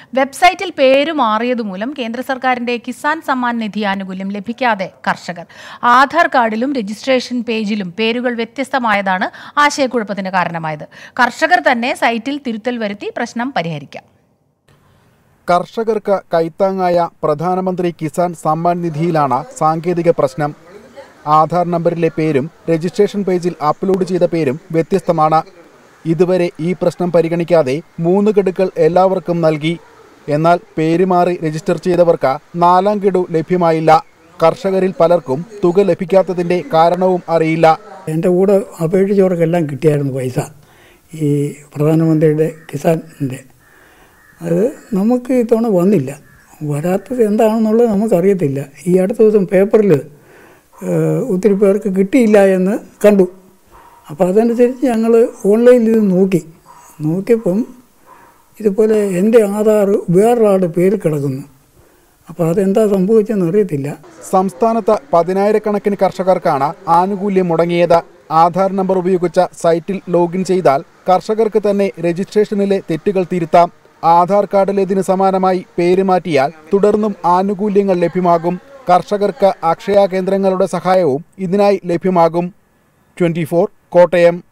വെബ്സൈറ്റിൽ പേര് മാറിയതുമൂലം കേന്ദ്ര സർക്കാരിന്റെ കിസാൻ സമ്മാൻ നിധി ആനുകൂല്യം ലഭിക്കാതെ കർഷകർ. ആധാർ കാർഡിലും രജിസ്ട്രേഷൻ പേജിലും പേരുകൾ വ്യത്യസ്തമായതാണ് ആശയക്കുഴപ്പത്തിന് കാരണമായത്. കർഷകർ തന്നെ സൈറ്റിൽ തിരുത്തൽ വരുത്തി പ്രശ്നം പരിഹരിക്കാം. കർഷകർക്ക് കൈത്താങ്ങായ പ്രധാനമന്ത്രി കിസാൻ സമ്മാൻ നിധിയിലാണ് സാങ്കേതിക പ്രശ്നം. ആധാർ നമ്പറിലെ പേരും രജിസ്ട്രേഷൻ പേജിൽ അപ്ലോഡ് ചെയ്ത പേരും വ്യത്യസ്തമാണ്. ഇതുവരെ ഈ പ്രശ്നം പരിഗണിക്കാതെ 3 ഗഡുക്കൾ എല്ലാവർക്കും നൽകി. എന്നാൽ പേര് മാറി രജിസ്റ്റർ ചെയ്തവർക്ക് 4ാം ഗഡു ലഭ്യമായില്ല. കർഷകരിൽ പലർക്കും തുക ലഭിക്കാത്തതിൻ്റെ കാരണവും അറിയില്ല. എൻ്റെ കൂടെ അപേക്ഷിച്ചവർക്കെല്ലാം കിട്ടിയായിരുന്നു പൈസ, ഈ പ്രധാനമന്ത്രിയുടെ കിസാനിൻ്റെ. അത് നമുക്ക് ഇത്തവണ വന്നില്ല. വരാത്തത് എന്താണെന്നുള്ളത് നമുക്കറിയത്തില്ല. ഈ അടുത്ത ദിവസം പേപ്പറിൽ ഒത്തിരി പേർക്ക് കിട്ടിയില്ല എന്ന് കണ്ടു. അപ്പോൾ അതനുസരിച്ച് ഞങ്ങൾ ഓൺലൈനിൽ ഇത് നോക്കിയപ്പം ഇതുപോലെ എൻ്റെ ആധാർ വേറൊരാളുടെ പേര് കിടക്കുന്നു. അപ്പോൾ അതെന്താ സംഭവിച്ചെന്ന് അറിയത്തില്ല. സംസ്ഥാനത്ത് 10,000-കണക്കിന് കർഷകർക്കാണ് ആനുകൂല്യം മുടങ്ങിയത്. ആധാർ നമ്പർ ഉപയോഗിച്ച സൈറ്റിൽ ലോഗിൻ ചെയ്താൽ കർഷകർക്ക് തന്നെ രജിസ്ട്രേഷനിലെ തെറ്റുകൾ തിരുത്താം. ആധാർ കാർഡിലേതിന് സമാനമായി പേര് മാറ്റിയാൽ തുടർന്നും ആനുകൂല്യങ്ങൾ ലഭ്യമാകും. കർഷകർക്ക് അക്ഷയ കേന്ദ്രങ്ങളുടെ സഹായവും ഇതിനായി ലഭ്യമാകും. 24 കോട്ടയം.